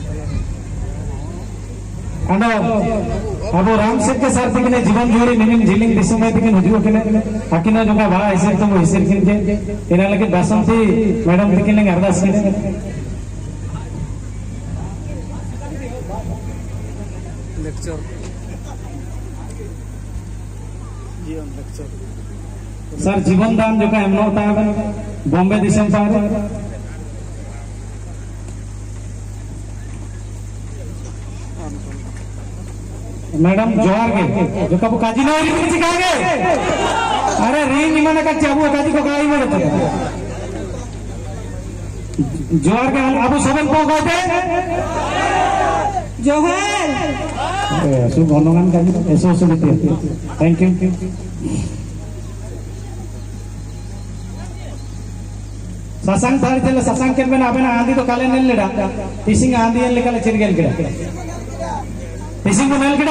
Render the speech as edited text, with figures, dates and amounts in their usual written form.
अंदो अब राम सेठ के साथ किने जीवन जोड़ी निमिन झिलिंग दिसुमे किने हुजु किने अकिना जोगा बा ऐसे तो ऐसे किने इना लगे बसंती मैडम किने अरदास किने लेक्चर जीवन लेक्चर सर जीवन दान जो का एमनो होता है बॉम्बे दिसम पारे मैडम जोहार के जो कब काजी ना रिंग सिखागे अरे रिंग निमन का चाबू काजी को गाई में रहता जोहार के अब सबन को कहते जोहार ऐसो गणगान काजी ऐसो ऐसो लेते थैंक यू ससंग थारी चले ससंग के में आपने आंधी तो काले नहीं लेड़ा टीसिंग आंधी है लेकर चिर गेल के टीसिंग को नेल केड़ा